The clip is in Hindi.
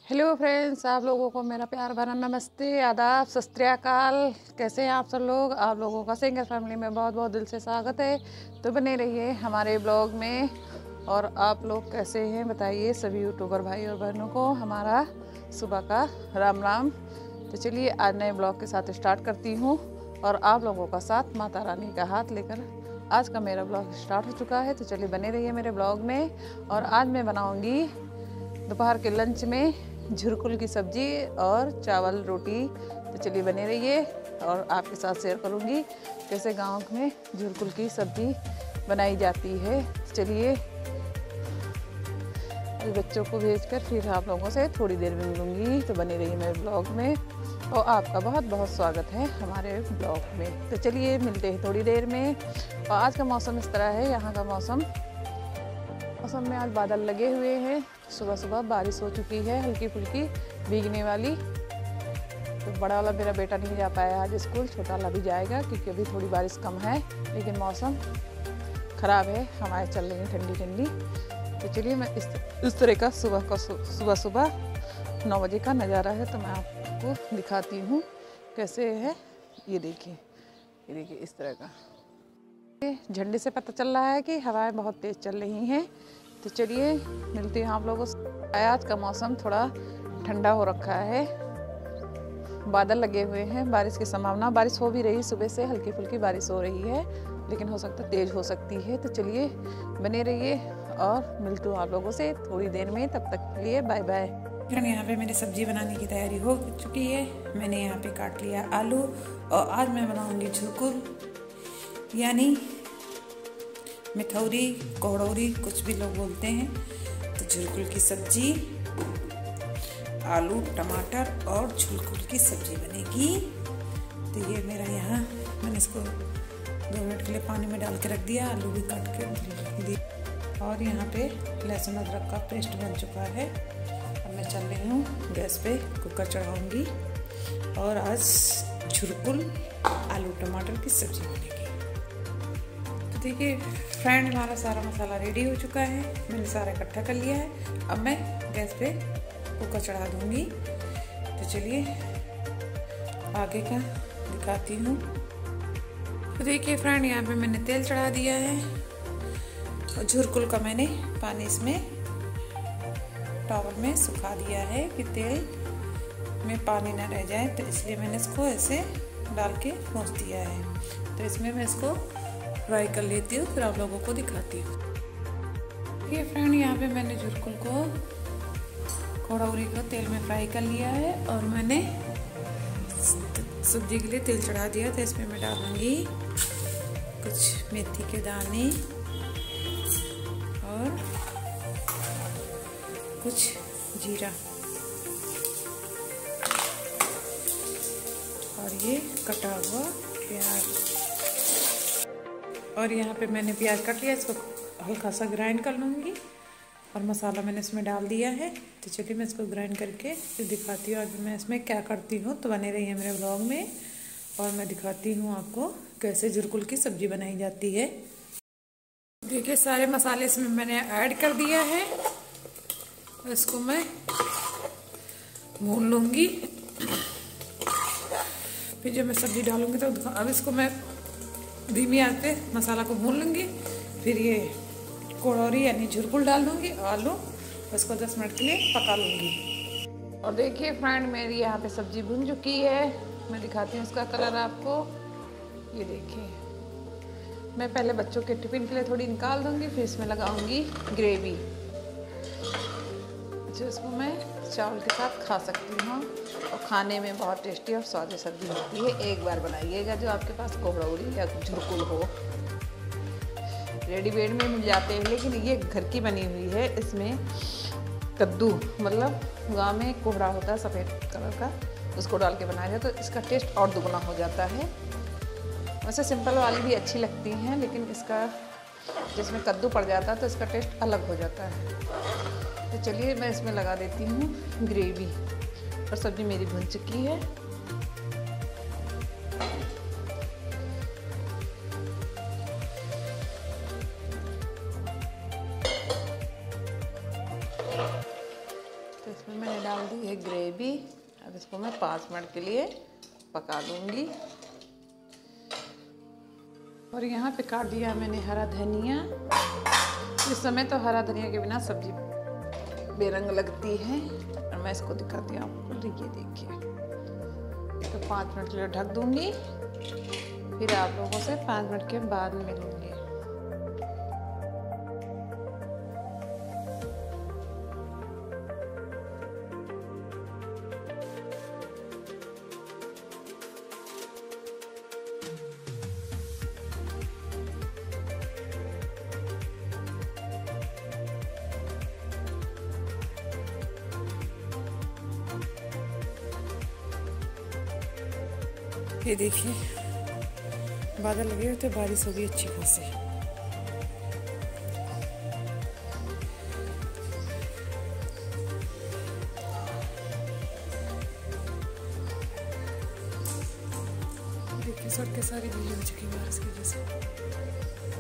हेलो फ्रेंड्स, आप लोगों को मेरा प्यार भरा नमस्ते, आदाब, सत श्री अकाल। कैसे हैं आप सब लोग? आप लोगों का सिंगर फैमिली में बहुत बहुत दिल से स्वागत है। तो बने रहिए हमारे ब्लॉग में। और आप लोग कैसे हैं बताइए। सभी यूट्यूबर भाई और बहनों को हमारा सुबह का राम राम। तो चलिए आज नए ब्लॉग के साथ स्टार्ट करती हूँ और आप लोगों का साथ माता रानी का हाथ लेकर आज का मेरा ब्लॉग स्टार्ट हो चुका है। तो चलिए बने रहिए मेरे ब्लॉग में। और आज मैं बनाऊँगी दोपहर के लंच में झुरकुल की सब्जी और चावल रोटी। तो चलिए बने रहिए और आपके साथ शेयर करूंगी कैसे गांव में झुरकुल की सब्जी बनाई जाती है। चलिए बच्चों को भेजकर फिर आप लोगों से थोड़ी देर में मिलूंगी। तो बने रहिए मेरे ब्लॉग में और आपका बहुत बहुत स्वागत है हमारे ब्लॉग में। तो चलिए मिलते हैं थोड़ी देर में। और आज का मौसम इस तरह है, यहाँ का मौसम में आज बादल लगे हुए हैं। सुबह सुबह बारिश हो चुकी है, हल्की फुल्की भीगने वाली। तो बड़ा वाला मेरा बेटा नहीं जा पाया आज स्कूल, छोटा वाला भी जाएगा क्योंकि अभी थोड़ी बारिश कम है, लेकिन मौसम ख़राब है, हवाएं चल रही हैं ठंडी ठंडी। तो चलिए मैं इस तरह का सुबह 9 बजे का नज़ारा है, तो मैं आपको दिखाती हूँ कैसे है। ये देखिए इस तरह का झंडे से पता चल रहा है कि हवाएं बहुत तेज़ चल रही हैं। तो चलिए मिलते हैं आप लोगों से। आज का मौसम थोड़ा ठंडा हो रखा है, बादल लगे हुए हैं, बारिश की संभावना। बारिश हो भी रही, सुबह से हल्की फुल्की बारिश हो रही है, लेकिन हो सकता है तेज़ हो सकती है। तो चलिए बने रहिए और मिलती हूँ आप लोगों से थोड़ी देर में। तब तक के लिए बाय बाय। यहाँ पे मेरी सब्जी बनाने की तैयारी हो चुकी है। मैंने यहाँ पे काट लिया आलू और आज मैं बनाऊँगी झुरकुल, यानी मिठौरी, कोहड़ौरी, कुछ भी लोग बोलते हैं। तो झुरकुल की सब्जी, आलू टमाटर और झुरकुल की सब्जी बनेगी। तो ये मेरा यहाँ मैंने इसको 2 मिनट के लिए पानी में डाल के रख दिया, आलू भी काट के दिया और यहाँ पे लहसुन अदरक का पेस्ट बन चुका है। अब मैं चल रही हूँ गैस पे, कुकर चढ़ाऊँगी और आज झुरकुल आलू टमाटर की सब्जी बनेगी। देखिए फ्रेंड, हमारा सारा मसाला रेडी हो चुका है, मैंने सारा इकट्ठा कर लिया है। अब मैं गैस पे कुकर चढ़ा दूंगी। तो चलिए आगे का दिखाती हूँ। तो देखिए फ्रेंड, यहाँ पे मैंने तेल चढ़ा दिया है और झुरकुल का मैंने पानी इसमें टॉवल में सुखा दिया है कि तेल में पानी ना रह जाए। तो इसलिए मैंने इसको ऐसे डाल के पोंछ दिया है। तो इसमें मैं इसको फ्राई कर लेती हूँ, फिर आप लोगों को दिखाती हूँ। ये फ्रेंड, यहाँ पे मैंने झुरकुल को, कोहड़ौरी को तेल में फ्राई कर लिया है और मैंने सब्जी के लिए तेल चढ़ा दिया। तो इसमें मैं डालूंगी कुछ मेथी के दाने और कुछ जीरा और ये कटा हुआ प्याज। और यहाँ पे मैंने प्याज काट लिया, इसको हल्का सा ग्राइंड कर लूँगी और मसाला मैंने इसमें डाल दिया है। तो चलिए मैं इसको ग्राइंड करके फिर दिखाती हूँ आज मैं इसमें क्या करती हूँ। तो बने रहिए मेरे ब्लॉग में और मैं दिखाती हूँ आपको कैसे झुरकुल की सब्जी बनाई जाती है। देखिए सारे मसाले इसमें मैंने ऐड कर दिया है, इसको मैं भून लूँगी। फिर जब मैं सब्जी डालूँगी तो अब इसको मैं धीमी आंच पे मसाला को भून लूँगी। फिर ये कोहड़ौरी यानी झुरकुल डाल दूँगी, आलू, उसको 10 मिनट के लिए पका लूँगी। और देखिए फ्रेंड, मेरी यहाँ पे सब्जी भुन चुकी है। मैं दिखाती हूँ इसका कलर आपको। ये देखिए, मैं पहले बच्चों के टिफिन के लिए थोड़ी निकाल दूँगी, फिर इसमें लगाऊँगी ग्रेवी, जिसको मैं चावल के साथ खा सकती हूँ और खाने में बहुत टेस्टी और स्वादिष्ट सब्जी होती है। एक बार बनाइएगा जो आपके पास कोहड़ौरी या झुरकुल हो। रेडीमेड में मिल जाते हैं, लेकिन ये घर की बनी हुई है। इसमें कद्दू, मतलब गाँव में कोहड़ा होता है सफ़ेद कलर का, उसको डाल के बनाया जाए तो इसका टेस्ट और दुगना हो जाता है। वैसे सिंपल वाली भी अच्छी लगती हैं, लेकिन इसका जिसमें कद्दू पड़ जाता है तो इसका टेस्ट अलग हो जाता है। तो चलिए मैं इसमें लगा देती हूँ ग्रेवी और सब्ज़ी मेरी भुन चुकी है। तो इसमें मैंने डाल दी है ग्रेवी। अब इसको मैं 5 मिनट के लिए पका लूँगी। और यहाँ पे काट दिया मैंने हरा धनिया। इस समय तो हरा धनिया के बिना सब्जी बेरंग लगती है। और मैं इसको दिखाती हूँ आपको, ये देखिए। तो 5 मिनट के लिए ढक दूँगी, फिर आप लोगों से 5 मिनट के बाद मिलूँगी। ये देखिए बादल लगे हुए थे, बारिश हो गई अच्छी खासी। देखिए सड़कें सारी गीली हो चुकी बारिश की वजह से।